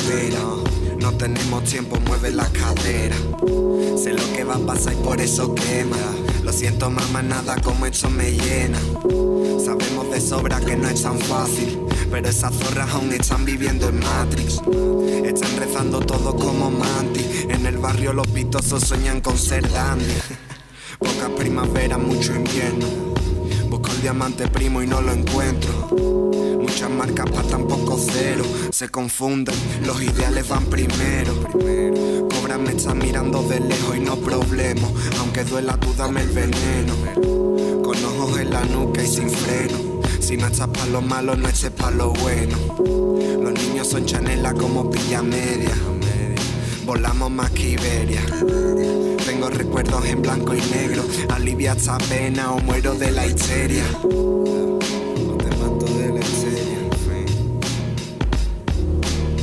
espera. No tenemos tiempo, mueve la cadera. Sé lo que va a pasar y por eso quema. Lo siento mamá, nada como esto me llena. Sabemos de sobra que no es tan fácil, pero esas zorras aún están viviendo en Matrix. Están rezando todo como Manti. En el barrio los pitosos sueñan con ser dandy. Pocas primaveras, mucho invierno. Busco el diamante primo y no lo encuentro. Muchas marcas pa' tan poco cero. Se confunden, los ideales van primero. Cobra me está mirando de lejos y no problemo. Aunque duela tú dame el veneno. Con ojos en la nuca y sin freno. Si no estás pa' lo malo, no estés pa' lo bueno. Los niños son chanela como pilla media. Volamos más que Iberia. Tengo recuerdos en blanco y negro. Alivia esta pena o muero de la histeria.